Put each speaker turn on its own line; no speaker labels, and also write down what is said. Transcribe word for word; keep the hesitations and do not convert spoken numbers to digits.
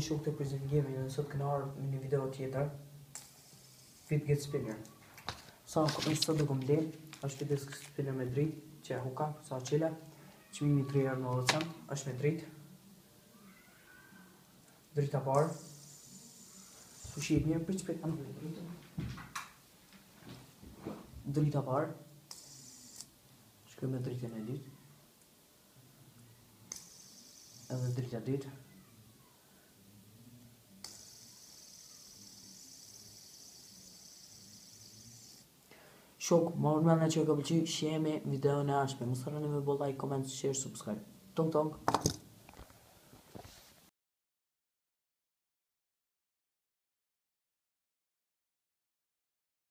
shok të Prison Gaming, dhe sot këna arë në një video tjetër. Fit Get Spinner. Sa në sot do këm ble, është Fit Get Spinner me dritë, që e huka, sa qile. Qmimi tre euro në cent, është me dritë. Drita parë. Su shqip mirë, për që për anë dritë. Drita parë. Shkoj me dritën e dytë. Edhe drita dytë. Shok, më urmën që ka pëlqy, shihemi videon e ardhshme. Mos harroni me bëj like, comment, share, subscribe. Tong tong.